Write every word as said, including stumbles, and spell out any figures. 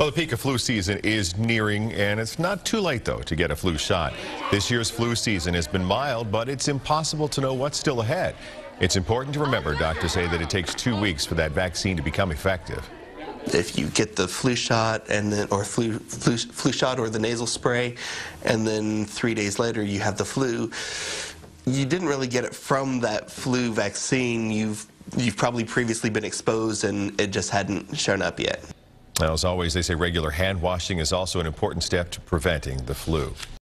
Well, the peak of flu season is nearing, and it's not too late, though, to get a flu shot. This year's flu season has been mild, but it's impossible to know what's still ahead. It's important to remember, doctors say, that it takes two weeks for that vaccine to become effective. If you get the flu shot and then or flu, flu flu shot or the nasal spray, and then three days later you have the flu, you didn't really get it from that flu vaccine. You've you've probably previously been exposed and it just hadn't shown up yet. Now, as always, they say regular hand washing is also an important step to preventing the flu.